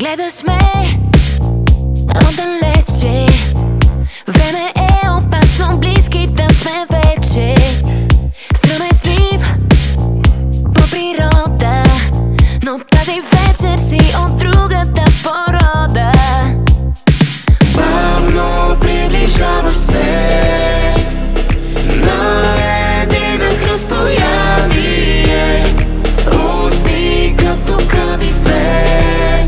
Гледаш ме отдалече, време е опасно, близки да сме вече. Стръмешлив по природа, но тази вечер си от другата порода. Бавно приближаваш се на единах разстояние, устни като кадифе.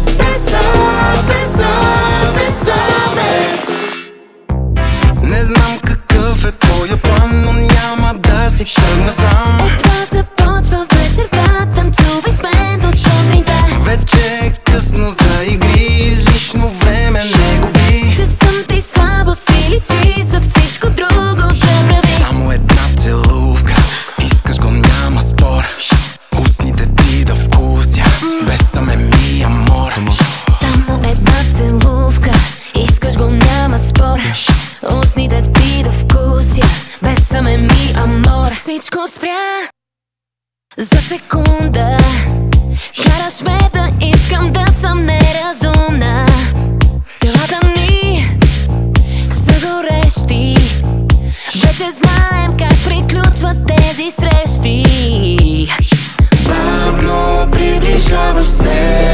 Бésame. Не знам какъв е твоя план, но няма да си тръгна сам. Едва започва вечерта, танцувай с мен до сутринта. Вече е късно за игри, излишно време не губи. Че съм ти слабо си личи, за всичко друго забрави. Само една целувка, искаш го няма спор. Устните ти да вкуся, бésame ми амор. Само една целувка, искаш го няма спор. Устните ти да вкуся, бésame ми амор. Всичко спря за секунда, караш ме да искам да съм неразумна. Телата ни са горещи, вече знаем как приключват тези срещи. Бавно приближаваш се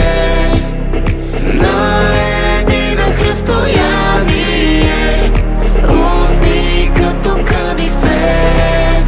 на единах разстояние, устни като кадифе.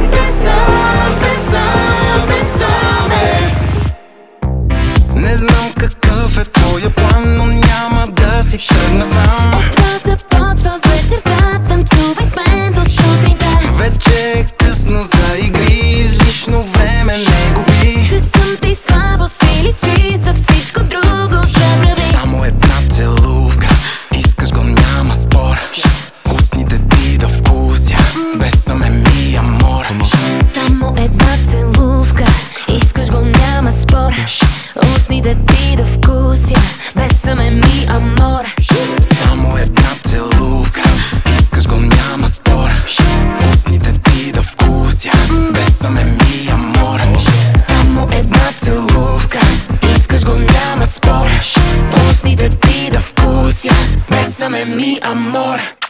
Бésame. Не знам какъв е твоя план, но няма да си тръгна сам. Едва започва вечерта, танцувай с мен до сутринта. Вече е късно за игри, излишно време не губи. Че съм ти слабо си личи, за всичко друго забрави. Само една целувка, искаш го няма спор. Устните ти да вкуся, бésame ми амор. Само една целувка, искаш го няма спор. Устните ти да вкуся, бésame ми амор. Само една целувка, искаш го няма спор. Устните ти да вкуся, бésame ми амор. Само една целувка, искаш го няма спор. Устните ти да вкуся, бésame ми амор.